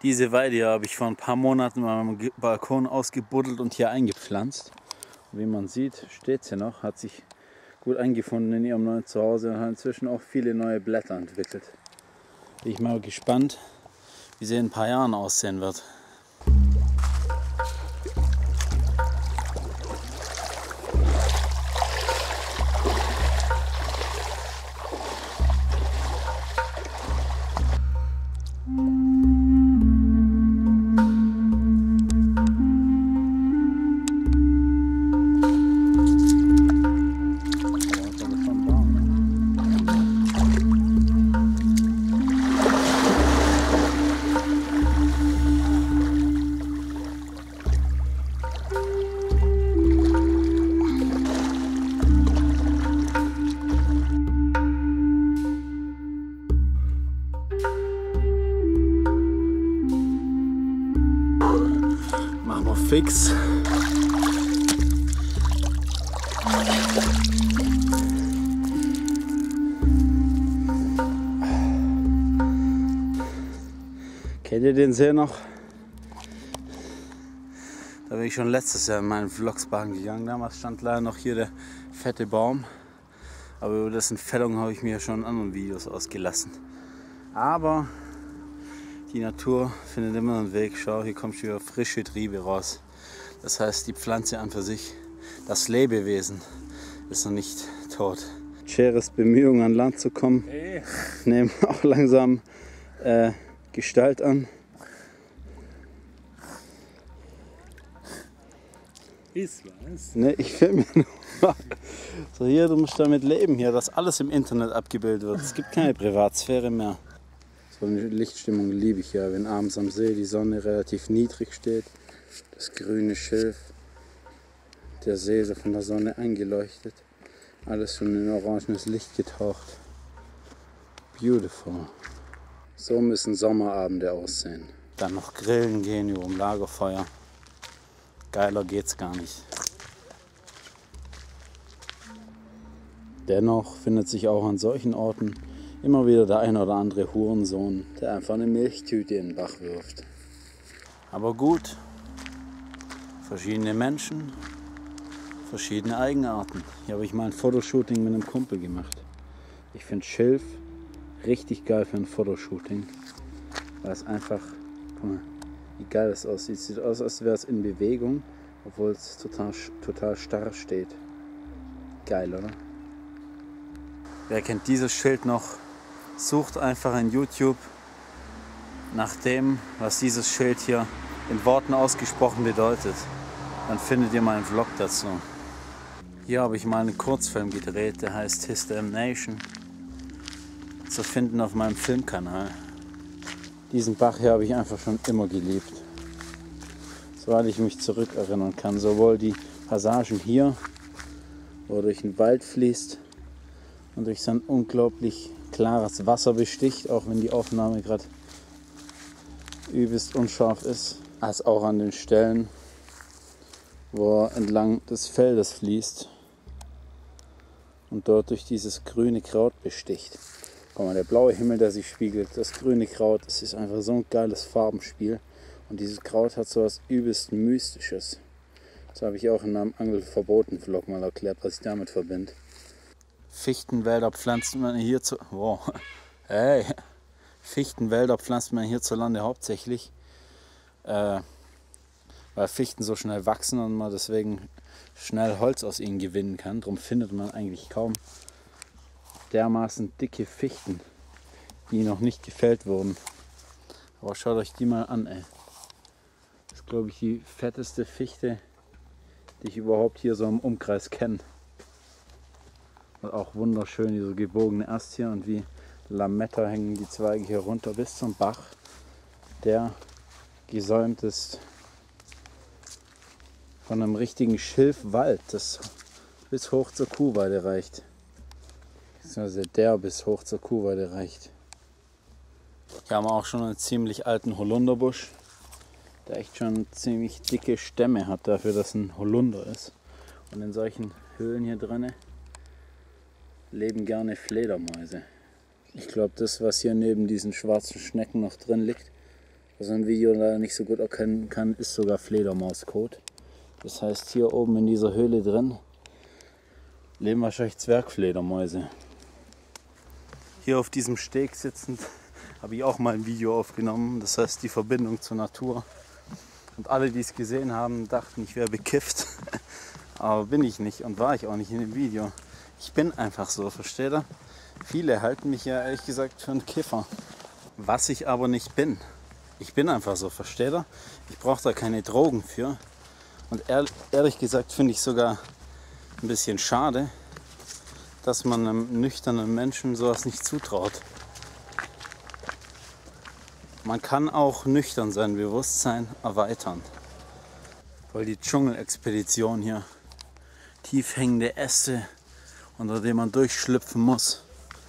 Diese Weide hier habe ich vor ein paar Monaten mal am Balkon ausgebuddelt und hier eingepflanzt. Und wie man sieht, steht sie noch, hat sich gut eingefunden in ihrem neuen Zuhause und hat inzwischen auch viele neue Blätter entwickelt. Bin ich mal gespannt, wie sie in ein paar Jahren aussehen wird. Machen wir fix. Kennt ihr den See noch? Da bin ich schon letztes Jahr in meinen Vlogs baden gegangen. Damals stand leider noch hier der fette Baum. Aber über dessen Fällung habe ich mir schon in anderen Videos ausgelassen. Aber die Natur findet immer einen Weg. Schau, hier kommt schon wieder frische Triebe raus. Das heißt, die Pflanze an für sich, das Lebewesen, ist noch nicht tot. Scheres Bemühungen an Land zu kommen, nehmen auch langsam Gestalt an. Ist was? Ne, ich filme nur. So, hier, du musst damit leben, hier, dass alles im Internet abgebildet wird. Es gibt keine Privatsphäre mehr. So eine Lichtstimmung liebe ich ja, wenn abends am See die Sonne relativ niedrig steht, das grüne Schilf, der See so von der Sonne eingeleuchtet, alles schon in orangenes Licht getaucht. Beautiful. So müssen Sommerabende aussehen. Dann noch grillen gehen über dem Lagerfeuer. Geiler geht's gar nicht. Dennoch findet sich auch an solchen Orten immer wieder der ein oder andere Hurensohn, der einfach eine Milchtüte in den Bach wirft. Aber gut, verschiedene Menschen, verschiedene Eigenarten. Hier habe ich mal ein Fotoshooting mit einem Kumpel gemacht. Ich finde Schilf richtig geil für ein Fotoshooting, weil es einfach, guck mal, wie geil es aussieht. Sieht aus, als wäre es in Bewegung, obwohl es total starr steht. Geil, oder? Wer kennt dieses Schild noch? Sucht einfach in YouTube nach dem, was dieses Schild hier in Worten ausgesprochen bedeutet. Dann findet ihr meinen Vlog dazu. Hier habe ich mal einen Kurzfilm gedreht, der heißt His Damnation. Zu finden auf meinem Filmkanal. Diesen Bach hier habe ich einfach schon immer geliebt. Soweit ich mich zurückerinnern kann. Sowohl die Passagen hier, wo er durch den Wald fließt und durch sein unglaublich klares Wasser besticht, auch wenn die Aufnahme gerade übelst unscharf ist, als auch an den Stellen, wo er entlang des Feldes fließt und dort durch dieses grüne Kraut besticht. Guck mal, der blaue Himmel, der sich spiegelt, das grüne Kraut, das ist einfach so ein geiles Farbenspiel. Und dieses Kraut hat so was übelst Mystisches. Das habe ich auch in meinem Angelverboten-Vlog mal erklärt, was ich damit verbinde. Fichtenwälder pflanzt man Fichtenwälder pflanzt man hierzulande hauptsächlich, weil Fichten so schnell wachsen und man deswegen schnell Holz aus ihnen gewinnen kann. Darum findet man eigentlich kaum dermaßen dicke Fichten, die noch nicht gefällt wurden. Aber schaut euch die mal an, ey. Das ist, glaube ich, die fetteste Fichte, die ich überhaupt hier so im Umkreis kenne. Und auch wunderschön, dieser gebogene Ast hier, und wie Lametta hängen die Zweige hier runter bis zum Bach, der gesäumt ist von einem richtigen Schilfwald, das bis hoch zur Kuhweide reicht. Also der bis hoch zur Kuhweide reicht. Hier haben wir auch schon einen ziemlich alten Holunderbusch, der echt schon ziemlich dicke Stämme hat, dafür, dass ein Holunder ist. Und in solchen Höhlen hier drinnen leben gerne Fledermäuse. Ich glaube, das, was hier neben diesen schwarzen Schnecken noch drin liegt, was man im Video leider nicht so gut erkennen kann, ist sogar Fledermauskot. Das heißt, hier oben in dieser Höhle drin leben wahrscheinlich Zwergfledermäuse. Hier auf diesem Steg sitzend habe ich auch mal ein Video aufgenommen. Das heißt, die Verbindung zur Natur. Und alle, die es gesehen haben, dachten, ich wäre bekifft. Aber bin ich nicht und war ich auch nicht in dem Video. Ich bin einfach so, versteht ihr? Viele halten mich ja ehrlich gesagt für einen Kiffer. Was ich aber nicht bin. Ich bin einfach so, versteht ihr? Ich brauche da keine Drogen für. Und ehrlich gesagt finde ich sogar ein bisschen schade, dass man einem nüchternen Menschen sowas nicht zutraut. Man kann auch nüchtern sein Bewusstsein erweitern. Weil die Dschungelexpedition hier, tief hängende Äste, unter denen man durchschlüpfen muss,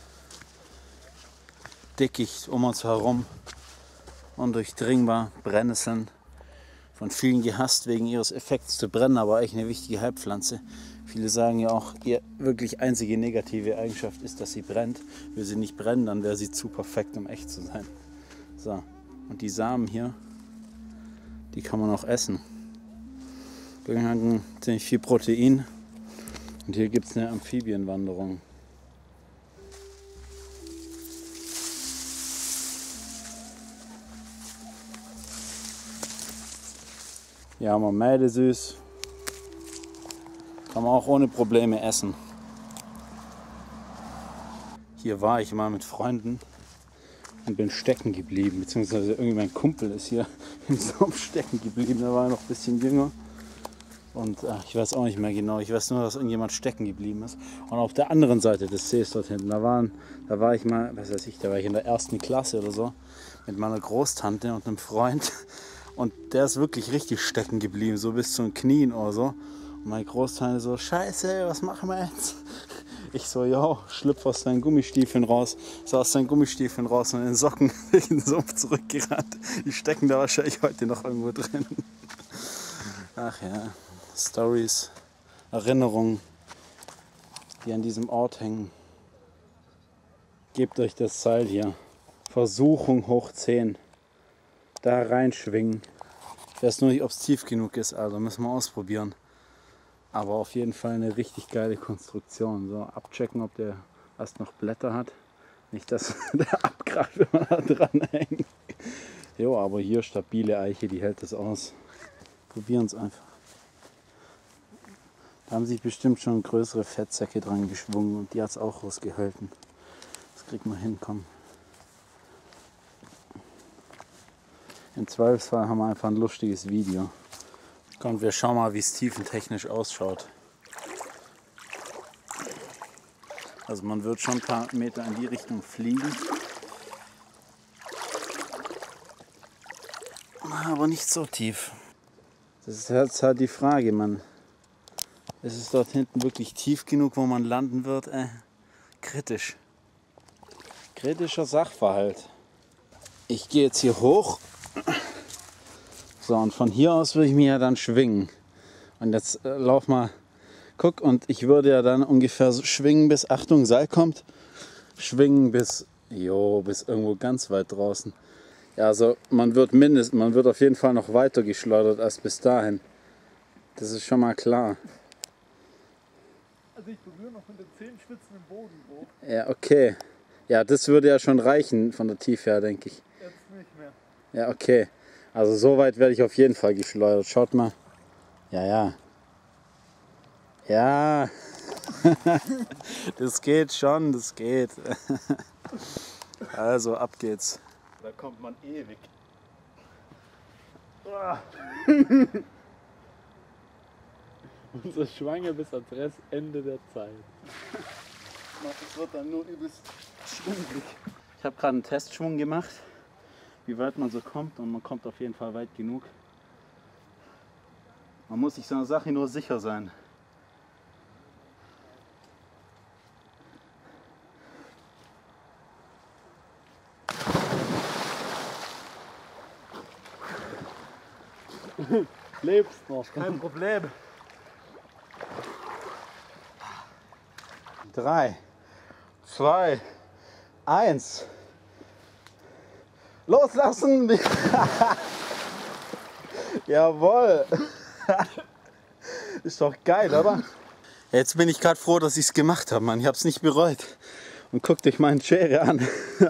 Dickicht um uns herum, undurchdringbar, Brennnesseln, von vielen gehasst wegen ihres Effekts zu brennen, aber eigentlich eine wichtige Heilpflanze. Viele sagen ja auch, ihr wirklich einzige negative Eigenschaft ist, dass sie brennt. Will sie nicht brennen, dann wäre sie zu perfekt, um echt zu sein. So, und die Samen hier, die kann man auch essen. Die haben ziemlich viel Protein. Und hier gibt es eine Amphibienwanderung. Hier haben wir Meidesüß. Kann man auch ohne Probleme essen. Hier war ich mal mit Freunden und bin stecken geblieben. Beziehungsweise irgendwie mein Kumpel ist hier im Sumpf stecken geblieben. Da war er noch ein bisschen jünger. Und ich weiß auch nicht mehr genau. Ich weiß nur, dass irgendjemand stecken geblieben ist. Und auf der anderen Seite des Sees dort hinten, da war ich mal, was weiß ich, da war ich in der 1. Klasse oder so mit meiner Großtante und einem Freund. Und der ist wirklich richtig stecken geblieben, so bis zu den Knien oder so. Und meine Großtante so, Scheiße, was machen wir jetzt? Ich so, ja, schlüpf aus seinen Gummistiefeln raus. So aus seinen Gummistiefeln raus und in den Socken durch den Sumpf zurückgerannt. Die stecken da wahrscheinlich heute noch irgendwo drin. Ach ja, Stories, Erinnerungen, die an diesem Ort hängen. Gebt euch das Seil hier. Versuchung hoch 10. Da reinschwingen. Ich weiß nur nicht, ob es tief genug ist, also müssen wir ausprobieren. Aber auf jeden Fall eine richtig geile Konstruktion. So, abchecken, ob der erst noch Blätter hat. Nicht, dass der abkracht, wenn man da dran hängt. Jo, aber hier stabile Eiche, die hält das aus. Probieren es einfach. Da haben sich bestimmt schon größere Fettsäcke dran geschwungen und die hat es auch rausgehalten. Das kriegt man hin, komm. Im Zweifelsfall haben wir einfach ein lustiges Video. Komm, wir schauen mal, wie es tiefentechnisch ausschaut. Also man wird schon ein paar Meter in die Richtung fliegen. Aber nicht so tief. Das ist jetzt halt die Frage, Mann. Ist es dort hinten wirklich tief genug, wo man landen wird? Kritisch. Kritischer Sachverhalt. Ich gehe jetzt hier hoch. So, und von hier aus würde ich mich ja dann schwingen. Und jetzt lauf mal, guck, und ich würde ja dann ungefähr so schwingen bis, Achtung, Seil kommt, schwingen bis irgendwo ganz weit draußen. Ja, also man wird auf jeden Fall noch weiter geschleudert als bis dahin. Das ist schon mal klar. Also ich berühre noch mit den Zehen schwitzen im Boden hoch. Ja, okay. Ja, das würde ja schon reichen von der Tiefe her, denke ich. Jetzt nicht mehr. Ja, okay. Also so weit werde ich auf jeden Fall geschleudert. Schaut mal. Ja, ja. Ja. Das geht schon, das geht. Also ab geht's. Da kommt man ewig. Unser Schwanger bis Adressende der Zeit. Das wird dann nur übelst schwungig. Ich habe gerade einen Testschwung gemacht, wie weit man so kommt, und man kommt auf jeden Fall weit genug. Man muss sich so einer Sache nur sicher sein. Lebst noch. Kein Problem. 3, 2, 1. Loslassen! Jawohl! Ist doch geil, oder? Jetzt bin ich gerade froh, dass ich es gemacht habe, Mann. Ich habe es nicht bereut. Und guckt euch meinen Schere an.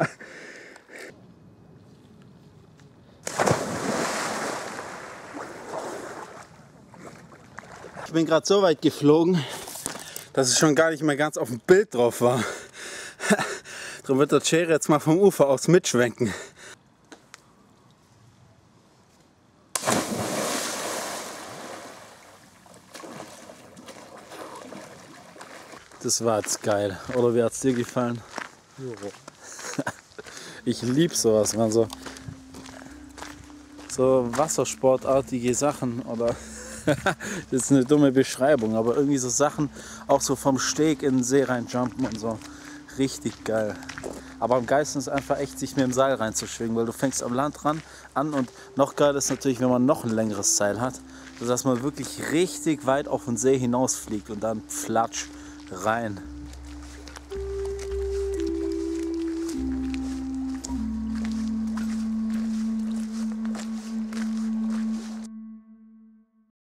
Ich bin gerade so weit geflogen, dass es schon gar nicht mehr ganz auf dem Bild drauf war. Darum wird der Schere jetzt mal vom Ufer aus mitschwenken. Das war jetzt geil. Oder wie hat es dir gefallen? Ich liebe sowas, man, so wassersportartige Sachen oder das ist eine dumme Beschreibung, aber irgendwie so Sachen, auch so vom Steg in den See reinjumpen und so. Richtig geil. Aber am geilsten ist einfach echt, sich mit dem Seil reinzuschwingen, weil du fängst am Land an und noch geil ist natürlich, wenn man noch ein längeres Seil hat, dass man wirklich richtig weit auf den See hinausfliegt und dann flatsch rein.